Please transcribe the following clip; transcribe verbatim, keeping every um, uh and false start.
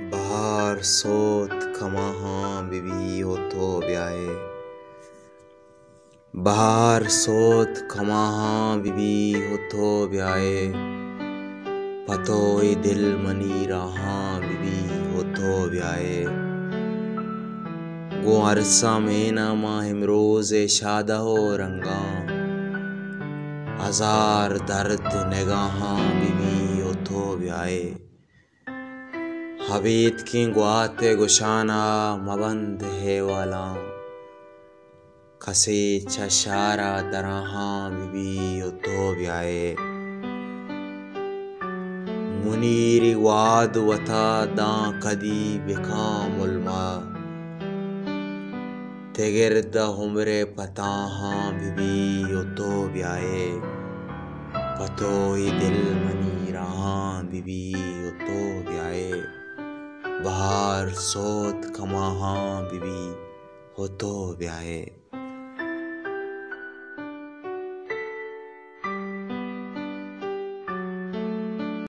बहार सोत खमाहां बिबी हो तो ब्याए। बहार सोत खमाहां बिबी हो तो ब्याए। पतोई दिल मनी राहां बिबी हो तो ब्याए। गो अरसा में नामा हिमरोज़े शादा हो रंगा। हजार दर्द निगाहां बिबी हो तो ब्याए। हबीत की गुआते गुशाना मबंद है वाला। खसे चशारा दराहां बिबी हो तो ब्याए। मुनीरी वाद वता दा कदी बिकाम उलमा। तेगिरदा हुमरे पताहां बिबी हो तो ब्याए। पतोई दिल मनी राहां बिबी हो तो ब्याए। बहार सोत खमाहां बिबी हो तो ब्याए।